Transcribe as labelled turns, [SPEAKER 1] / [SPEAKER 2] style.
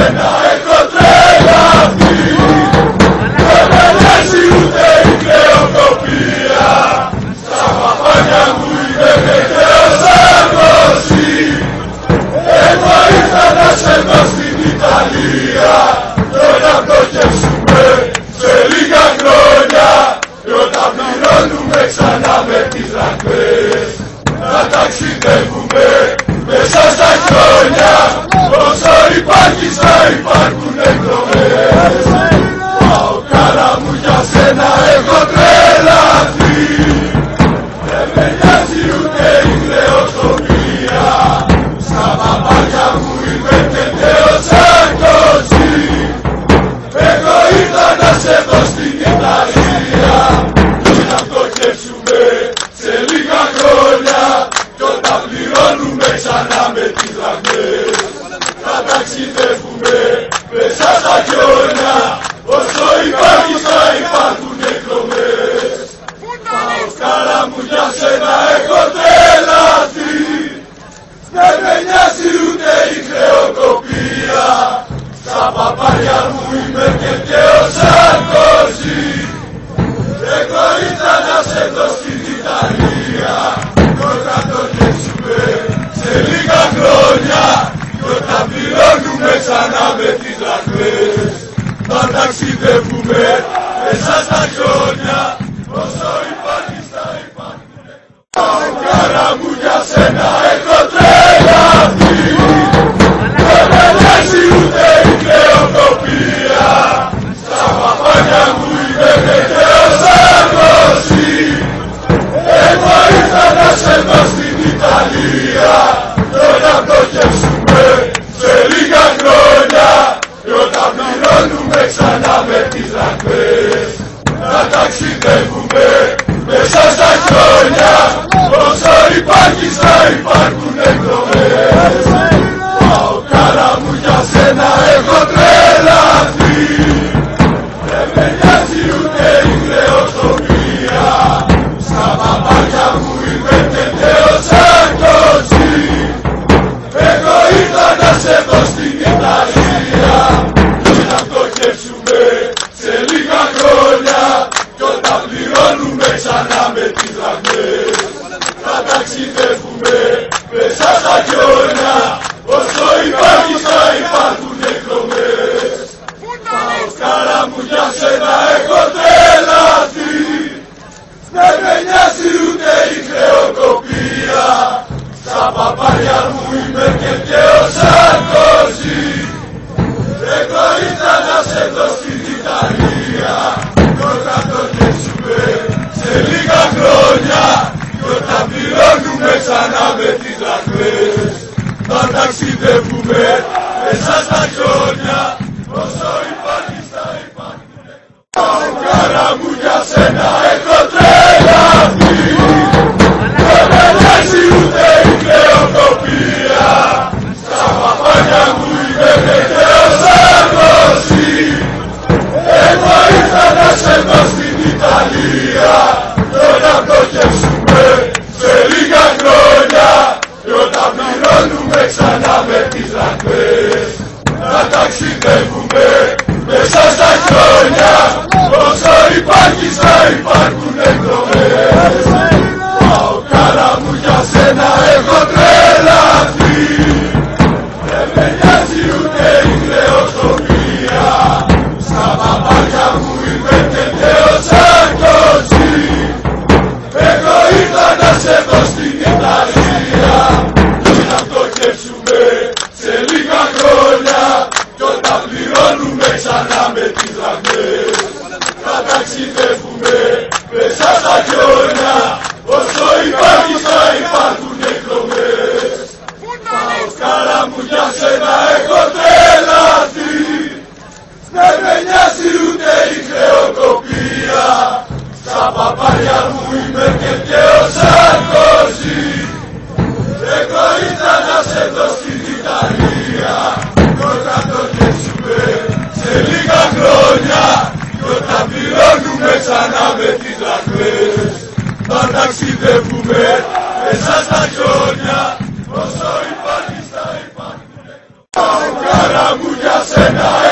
[SPEAKER 1] σένα έχω τρελαθεί. Δεν με νοιάζει ούτε η χρεοκοπία. Στα παπάνια μου είμαι τεκαίος Σαρκοζή. Εγώ ήρθα να σε δω στην Ιταλία. Τώρα να πτωχεύσουμε σε λίγα χρόνια. Και όταν πληρώνουμε ξανά με τις δραχμές, να ταξιδεύουμε μέσα στα χρόνια. Όσο υπάρχεις θα υπάρχουν εκδρομές. Πάω κάρα μου για σένα έχω τρελαθεί. Δεν με νοιάζει ούτε η χρεοκοπία. Στα παπάρια μου είμαι τεκαίος Σαρκοζή. Εγώ ήρθα να σε δω στην Ιταλία. Να πτωχεύσουμε σε λίγα χρόνια. Κι όταν πληρώνουμε ξανά με τις δραχμές, θα ταξιδεύουμε μέσα στα χιόνια. Όσο υπάρχεις θα υπάρχουν εκδρομές. Πάω κάρα μου για σένα έχω τρελαθεί. Δεν με νοιάζει ούτε η χρεοκοπία. Στα παπάρια μου είμαι τεκαίος Σαρκοζή. Εγώ ήρθα να σε δω στην Ιταλία. Κι όταν πτωχεύσουμε σε λίγα χρόνια. Κι όταν πληρώνουμε ξανά με τις δραχμές, θα ταξιδεύουμε μέσα στα χιόνια. Όσο υπάρχεις θα υπάρχουν. Κάρα μου για σένα έχω τρελαθεί. Δεν με νοιάζει ούτε η χρεοκοπία. Στα παπάνια μου είμαι τεκαίος Σαρκοζή. Εγώ ήρθα να σε δω στην Ιταλία. Τώρα να πτωχεύσουμε σε λίγα χρόνια. Και όταν πληρώνουμε ξανά με τις δραχμές, θα ταξιδεύουμε μέσα στα χιόνια. Όσο υπάρχεις θα υπάρχουν εκδρομές. Πάω κάρα μου για σένα έχω τρελαθεί. Δεν με νοιάζει ούτε η χρεοκοπία. Στα παπάρια μου είμαι τεκαίος Σαρκοζή. Εγώ ήρθα να σε δω στην Ιταλία. Να πτωχεύσουμε σε λίγα χρόνια. Κι όταν πληρώνουμε ξανά με τις δραχμές, θα ταξιδεύουμε μέσα στα χιόνια. Όσο υπάρχεις θα υπάρχουν εκδρομές. Πάω κάρα μου για σένα έχω τρελαθεί. Δεν με νοιάζει ούτε η χρεοκοπία. Στα παπάρια μου είμαι τεκαίος Σαρκοζή. Εγώ ήρθα να σε δω στην Ιταλία. Κι όταν πτωχεύσουμε σε λίγα χρόνια. Κι όταν πληρώνουμε ξανά με τις δραχμές, θα ταξιδεύουμε μέσα στα χιόνια. Όσο υπάρχεις θα υπάρχουν. Κάρα μου για σένα έχω τρελαθεί. Δεν με νοιάζει ούτε η χρεοκοπία. Στα παπάνια μου είμαι τεκαίος Σαρκοζή. Εγώ ήρθα να σε δω στην Ιταλία. Τώρα να πτωχεύσουμε σε λίγα χρόνια. Και όταν πληρώνουμε ξανά με τις δραχμές, θα ταξιδεύουμε μέσα στα χιόνια. Όσο υπάρχεις θα υπάρχουν εκδρομές. Πάω κάρα μου για σένα έχω τρελαθεί. Δεν με νοιάζει ούτε η χρεοκοπία. Στα παπάρια μου είμαι τεκαίος Σαρκοζή. Εγώ ήρθα να σε δω στην Ιταλία. Να πτωχεύσουμε σε λίγα χρόνια. Κι όταν πληρώνουμε ξανά με τις δραχμές, θα ταξιδεύουμε μέσα στα χιόνια. Όσο υπάρχεις θα υπάρχουν εκδρομές. Πάω κάρα μου για σένα έχω τρελαθεί. Δεν με νοιάζει ούτε η χρεοκοπία. Στα παπάρια μου είμαι τεκαίος Σαρκοζή. Εγώ ήρθα να σε δω στην Ιταλία. Κι όταν πτωχεύσουμε σε λίγα χρόνια. Κι όταν πληρώνουμε ξανά με τις δραχμές, θα ταξιδεύουμε μέσα στα χιόνια. Όσο υπάρχεις θα υπάρχουν. Κάρα μου για σένα. Tena